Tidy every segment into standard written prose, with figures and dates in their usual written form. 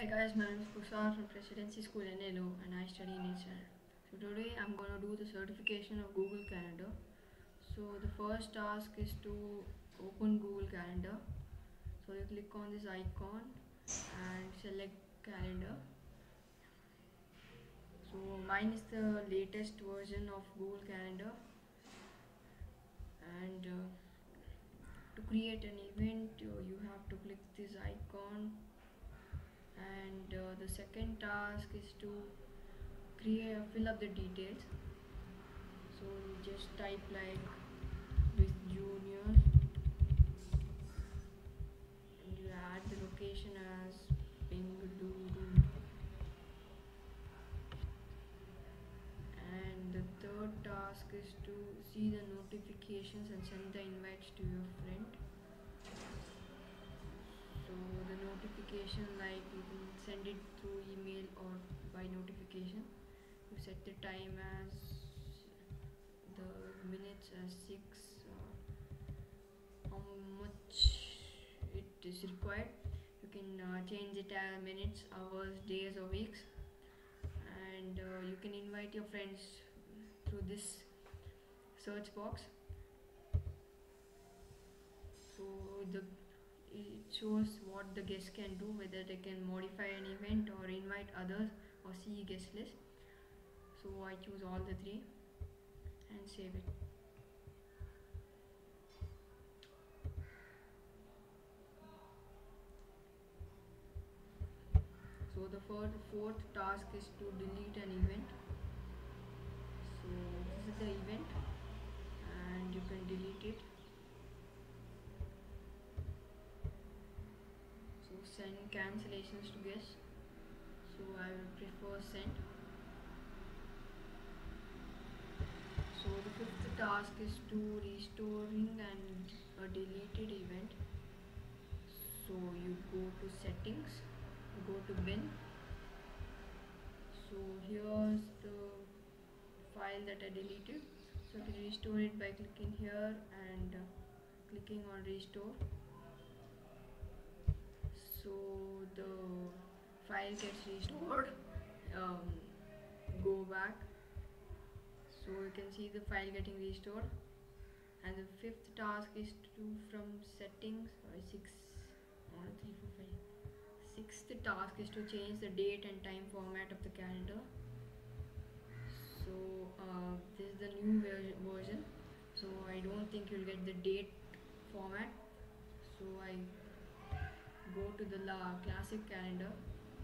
Hi guys, my name is Kushal from Presidency School NLO and I study in HR. So today I'm going to do the certification of Google Calendar. So the first task is to open Google Calendar. So you click on this icon and select Calendar. So mine is the latest version of Google Calendar, and to create an event you have to click this icon, and the second task is to fill up the details. So you just type like with junior and you add the location as Bengaluru, and the third task is to see the notifications and send the invites to your friend. So the notification, like you can send it through email or by notification. You set the time as the minutes as 6, how much it is required. You can change it as minutes, hours, days or weeks, and you can invite your friends through this search box. So it shows what the guests can do, whether they can modify an event or invite others or see guest list. So I choose all the three and save it. So the fourth task is to delete an event. So this is the event and you can delete it. So send cancellations to guests. So I will prefer send. So the fifth task is to restoring a deleted event. So you go to settings, go to bin. So here's the file that I deleted. So you can restore it by clicking here and clicking on restore. So the file gets restored. Go back. So you can see the file getting restored. And the fifth task is to from settings, sixth task is to change the date and time format of the calendar. So this is the new version. So I don't think you'll get the date format. So I go to the classic calendar.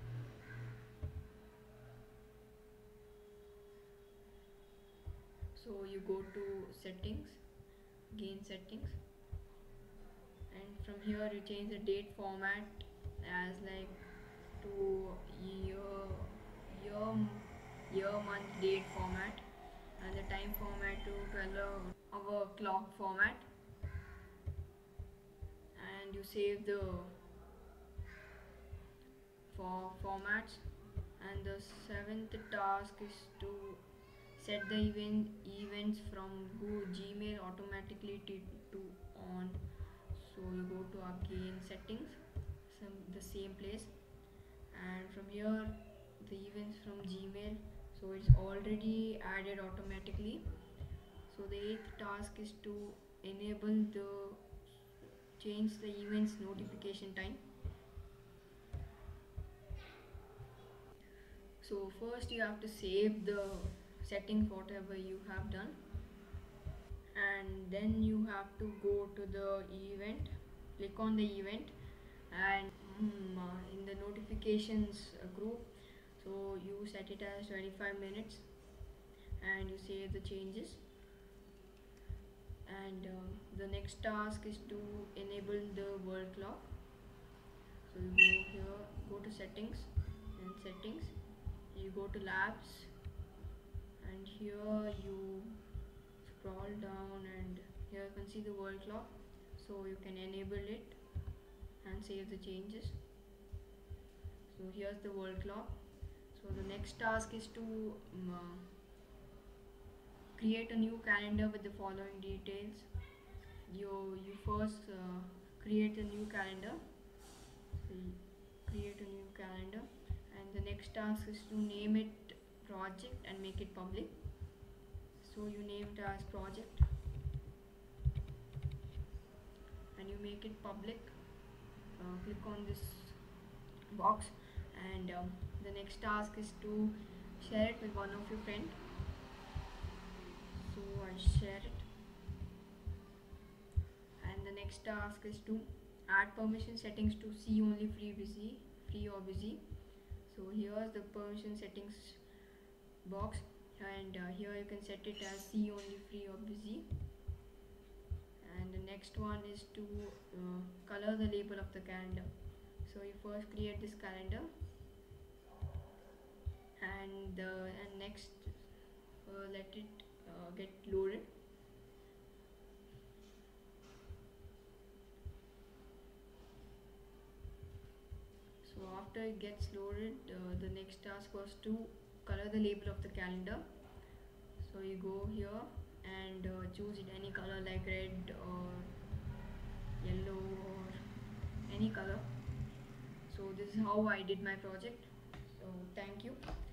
So you go to settings, gain settings, and from here you change the date format as like to year month date format, and the time format to 12-hour clock format, and you save the formats. And the seventh task is to set the events from Gmail automatically to on. So you go to again settings, the same place, and from here the events from Gmail, so it's already added automatically. So the eighth task is to enable the change the events notification time. So first you have to save the settings whatever you have done, and then you have to go to the event, click on the event, and in the notifications group, so you set it as 25 minutes and you save the changes. And the next task is to enable the world clock. So you go here, go to settings, and settings, you go to labs, and here you scroll down and here you can see the world clock. So you can enable it and save the changes. So here's the world clock. So the next task is to create a new calendar with the following details. You first create a new calendar. So create a new calendar. next task is to name it project and make it public. So you name it as project and you make it public. Click on this box, and the next task is to share it with one of your friend. So I share it, and the next task is to add permission settings to see only, free or busy. So here's the permission settings box, and here you can set it as see only, free or busy. And the next one is to color the label of the calendar. So you first create this calendar, and next let it get loaded. So after it gets loaded, the next task was to color the label of the calendar. So you go here and choose it any color like red or yellow or any color. So this is how I did my project. So thank you.